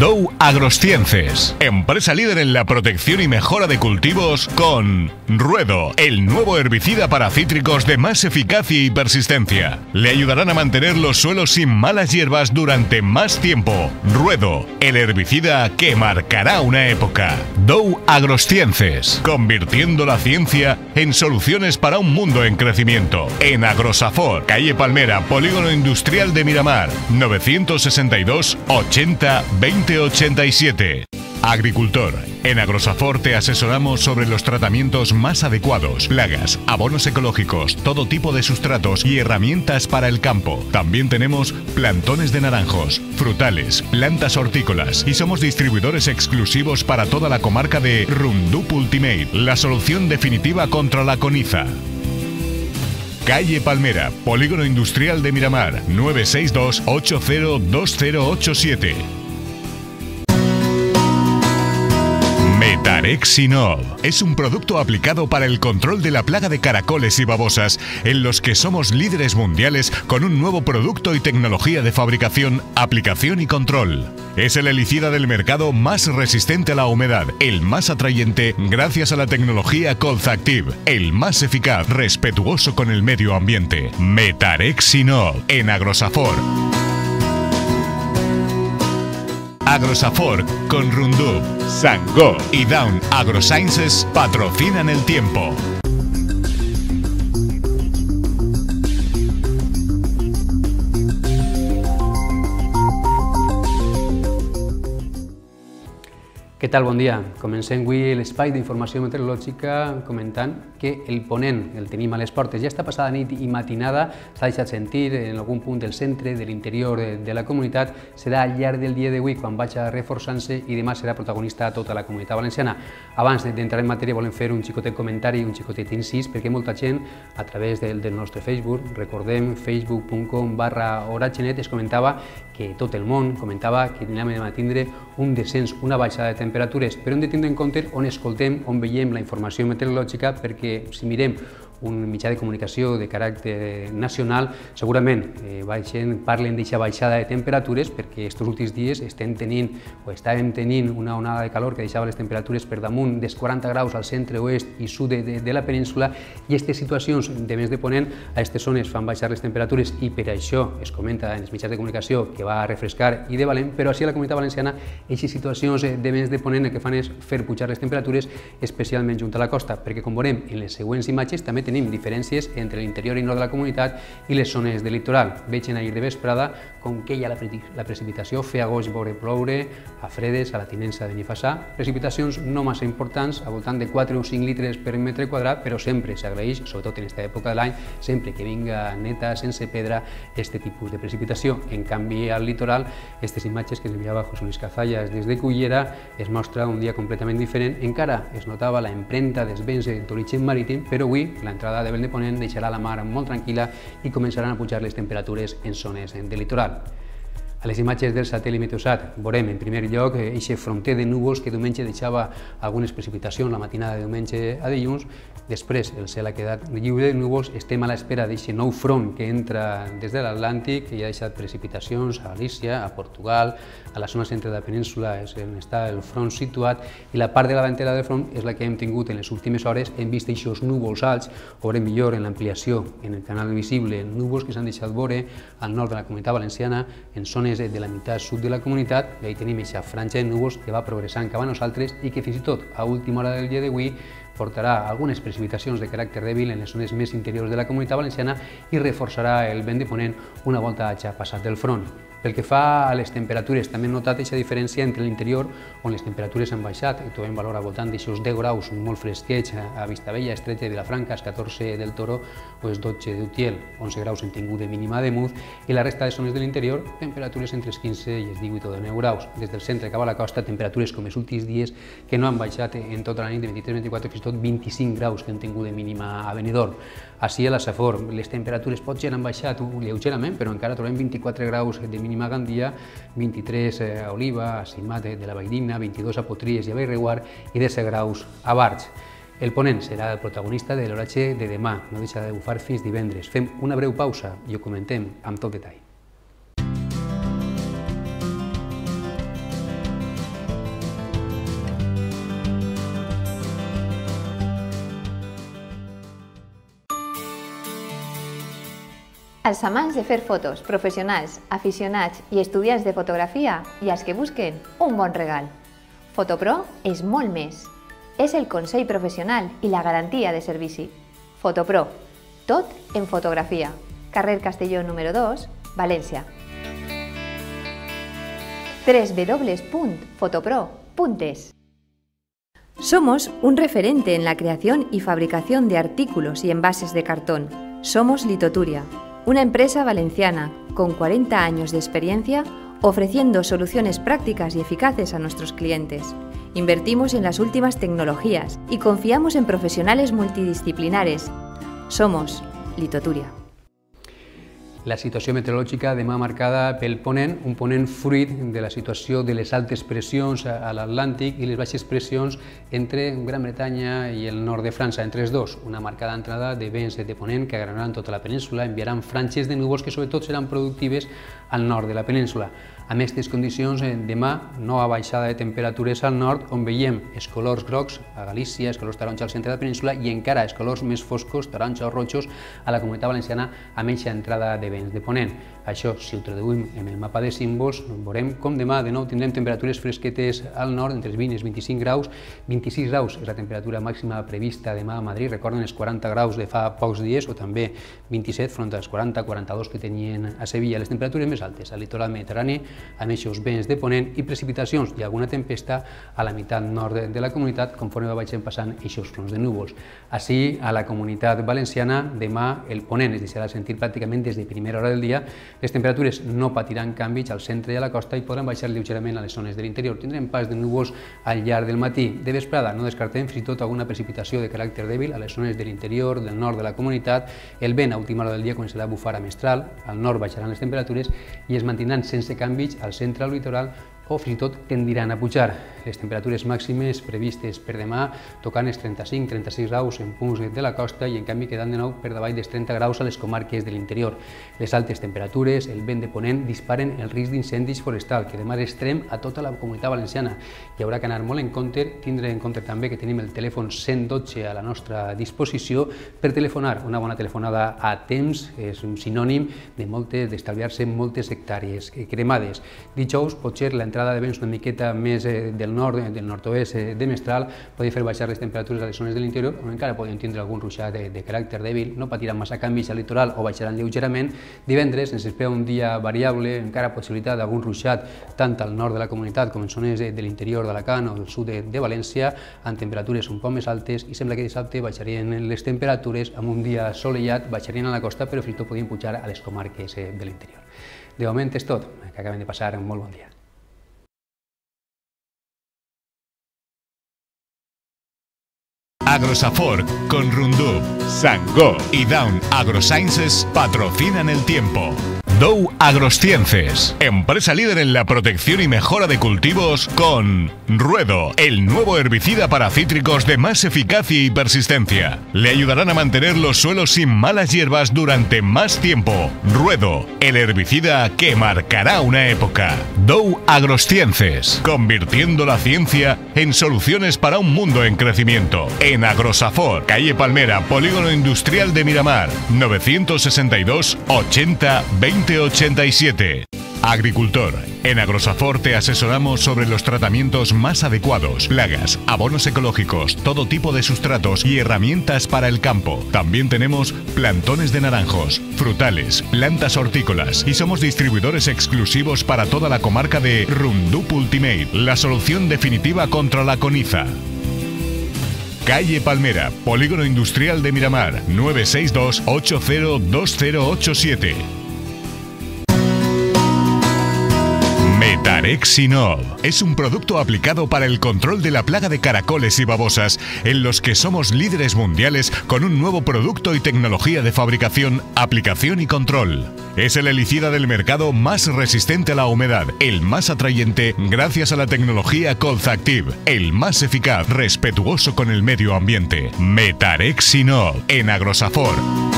Dow Agrosciences, empresa líder en la protección y mejora de cultivos con Ruedo, el nuevo herbicida para cítricos de más eficacia y persistencia. Le ayudarán a mantener los suelos sin malas hierbas durante más tiempo. Ruedo, el herbicida que marcará una época. Dow Agrosciences, convirtiendo la ciencia en soluciones para un mundo en crecimiento. En Agrosafor, calle Palmera, Polígono Industrial de Miramar, 962 80 20 87. Agricultor. En Agrosafor te asesoramos sobre los tratamientos más adecuados, plagas, abonos ecológicos, todo tipo de sustratos y herramientas para el campo. También tenemos plantones de naranjos, frutales, plantas hortícolas y somos distribuidores exclusivos para toda la comarca de Roundup Ultimate, la solución definitiva contra la coniza. Calle Palmera, Polígono Industrial de Miramar, 962 802087. Metarexinol es un producto aplicado para el control de la plaga de caracoles y babosas, en los que somos líderes mundiales con un nuevo producto y tecnología de fabricación, aplicación y control. Es el herbicida del mercado más resistente a la humedad, el más atrayente gracias a la tecnología Colzactive, el más eficaz, respetuoso con el medio ambiente. Metarexinol en Agrosafor. Agrosafor con Roundup, Sangó y Dow Agrosciences patrocinan el tiempo. Què tal? Bon dia. Comencem avui l'espai d'informació meteorològica comentant que el ponent el tenim a les portes. Ja està passada nit i matinada, s'ha deixat sentir en algun punt del centre, de l'interior de la comunitat. Serà al llarg del dia d'avui quan vagi reforçant-se i demà serà protagonista a tota la comunitat valenciana. Abans d'entrar en matèria volem fer un xicotet comentari, un xicotet incís, perquè molta gent a través del nostre Facebook, recordem facebook.com/horatgenet, es comentava que tot el món comentava que anem a tindre un descens, una baixada de temperatures, però hem de tindre en compte on escoltem, on veiem la informació meteorològica, perquè si mirem un mitjà de comunicació de caràcter nacional, segurament parlen d'aquesta baixada de temperatures perquè aquests últims dies estàvem tenint una onada de calor que deixava les temperatures per damunt dels 40 graus al centre, oest i sud de la península, i aquestes situacions de vents de ponent a aquestes zones fan baixar les temperatures i per això es comenta en els mitjans de comunicació que va a refrescar i de valent, però així a la comunitat valenciana aquestes situacions de vents de ponent el que fan és fer pujar les temperatures, especialment junt a la costa, perquè com veurem en les següents imatges també tenim diferències entre l'interior i nord de la comunitat i les zones del litoral. Vegen ahir de vesprada com que hi ha la precipitació, feia goig veure ploure a Fredes, a la tinença de Benifassà, precipitacions no massa importants, al voltant de 4 o 5 litres per metre quadrat, però sempre s'agraeix, sobretot en aquesta època de l'any, sempre que vinga neta, sense pedra, aquest tipus de precipitació. En canvi, al litoral, aquestes imatges que ens enviava José Luis Cazallas des de Cullera es mostra un dia completament diferent. Encara es notava la empremta dels vents d'origen marítim, però avui l'entrada de vent de ponent deixarà la mar molt tranquil·la i començaran a pujar les temperatures en zones del litoral. A les imatges del satèl·lit Meteosat veurem en primer lloc aquest fronter de núvols que diumenge deixava algunes precipitacions la matinada de diumenge a dilluns. Després el cel ha quedat lliure de núvols, estem a l'espera d'aquest nou front que entra des de l'Atlàntic, que ja ha deixat precipitacions a Galícia, a Portugal, a la zona centre de la península és on està el front situat, i la part de la davantera del front és la que hem tingut en les últimes hores. Hem vist aquests núvols alts, ho veurem millor en l'ampliació en el canal visible, núvols que s'han deixat veure al nord de la comunitat valenciana, en zones de la meitat sud de la comunitat, i ahí tenim aquesta franja de núvols que va progressant cap a nosaltres i que fins i tot a última hora del dia d'avui portarà algunes precipitacions de caràcter dèbil en les zones més interiors de la comunitat valenciana i reforçarà el vent de ponent una volta hagi passat del front. Pel que fa a les temperatures, també hem notat aquesta diferència entre l'interior, on les temperatures han baixat, i trobem valor al voltant d'aixòs 10 graus molt fresquets a Vistabella, Estret de Vilafranca, 14 del Toro o 12 d'Utiel, 11 graus hem tingut de mínima de Muz, i la resta de zones de l'interior, temperatures entre els 15 i els 18 o 19 graus. Des del centre cap a la costa, temperatures com els últims dies que no han baixat en tota la nit de 23-24, fins i tot 25 graus que hem tingut de mínima a Benidorm. Així a la Safor, les temperatures potser han baixat lleugerament, però encara trobem 24 graus de mínima a Gandia, 23 a Oliva, a Simat de la Valldigna, 22 a Potries i a Bellreguard i 10 graus a Barx. El ponent serà el protagonista de l'oratge de demà, no deixa de bufar fins divendres. Fem una breu pausa i ho comentem amb tot detall. Als amants de fer fotos, professionals, aficionats i estudiants de fotografia i als que busquen un bon regal. Fotopro és molt més. És el consell professional i la garantia de servici. Fotopro, tot en fotografia. Carrer Castelló número 2, València. www.fotopro.es. Somos un referente en la creación y fabricación de artículos y envases de cartón. Somos Litoturia, una empresa valenciana con 40 años de experiencia ofreciendo soluciones prácticas y eficaces a nuestros clientes. Invertimos en las últimas tecnologías y confiamos en profesionales multidisciplinares. Somos Litoturia. La situació meteorològica demà marcada pel ponent, un ponent fruit de la situació de les altes pressions a l'Atlàntic i les baixes pressions entre Gran Bretanya i el nord de França, entre els dos. Una marcada entrada de vents de ponent que agranaran tota la península, enviaran franges de núvols que sobretot seran productives al nord de la península. Amb aquestes condicions, demà, nova baixada de temperatures al nord, on veiem els colors grocs a Galícia, els colors taronja al centre de la península i encara els colors més foscos, taronja o rojos, a la Comunitat Valenciana amb aquesta entrada de vents de ponent. Això, si ho traduïm en el mapa de símbols, veurem com demà de nou tindrem temperatures fresquetes al nord, entre els 20 i els 25 graus. 26 graus és la temperatura màxima prevista demà a Madrid, recorden els 40 graus de fa pocs dies, o també 27 front als 40-42 que tenien a Sevilla. Les temperatures més altes al litoral mediterrani, amb aquests vents de ponent i precipitacions i alguna tempesta a la meitat nord de la comunitat conforme vagin passant aquests fronts de núvols. Així, a la Comunitat Valenciana, demà el ponent es deixarà sentir pràcticament des de primera hora del dia. Les temperatures no patiran canvis al centre i a la costa i podran baixar lleugerament a les zones de l'interior. Tindrem pas de núvols al llarg del matí. De vesprada no descartem fins i tot alguna precipitació de caràcter dèbil a les zones de l'interior, del nord de la comunitat. El vent a última hora del dia començarà a bufar a mestral, al nord baixaran les temperatures i es mantindran sense canvis al centre, al litoral, o fins i tot tendiran a pujar. Les temperatures màximes previstes per demà tocant els 35-36 graus en punts de la costa i en canvi quedant de nou per davall dels 30 graus a les comarques de l'interior. Les altes temperatures, el vent de ponent disparen el risc d'incendis forestal, que demà és extrem a tota la Comunitat Valenciana. Hi haurà que anar molt en compte, tindre en compte també que tenim el telèfon 112 a la nostra disposició per telefonar. Una bona telefonada a temps és un sinònim d'estalviar-se moltes hectàrees cremades. Dijous, potser l'entrada de vents una miqueta més del nord, del nord-oest de mestral, podria fer baixar les temperatures a les zones de l'interior, on encara podem tindre algun ruixat de caràcter dèbil, no patiran massa canvis al litoral o baixaran lleugerament. Divendres ens espera un dia variable, encara possibilitat d'algun ruixat tant al nord de la comunitat com en zones de l'interior d'Alacant o del sud de València, amb temperatures un poc més altes, i sembla que dissabte baixarien les temperatures amb un dia assolellat, baixarien a la costa, però fins i tot podien pujar a les comarques de l'interior. De moment és tot, que acabem de passar un molt bon dia. Agrosafor con Rundup, Sangó y Down AgroSciences patrocinan el tiempo. Dow Agrosciences, empresa líder en la protección y mejora de cultivos con Ruedo, el nuevo herbicida para cítricos de más eficacia y persistencia. Le ayudarán a mantener los suelos sin malas hierbas durante más tiempo. Ruedo, el herbicida que marcará una época. Dow Agrosciences, convirtiendo la ciencia en soluciones para un mundo en crecimiento. En Agrosafor, calle Palmera, Polígono Industrial de Miramar, 962 80 20 87. Agricultor. En Agrosafor te asesoramos sobre los tratamientos más adecuados, plagas, abonos ecológicos, todo tipo de sustratos y herramientas para el campo. También tenemos plantones de naranjos, frutales, plantas hortícolas y somos distribuidores exclusivos para toda la comarca de Rundup Ultimate, la solución definitiva contra la coniza. Calle Palmera, Polígono Industrial de Miramar, 962 802087. Metarexinol es un producto aplicado para el control de la plaga de caracoles y babosas, en los que somos líderes mundiales con un nuevo producto y tecnología de fabricación, aplicación y control. Es el herbicida del mercado más resistente a la humedad, el más atrayente gracias a la tecnología Colzactive, el más eficaz, respetuoso con el medio ambiente. Metarexinol en Agrosafor.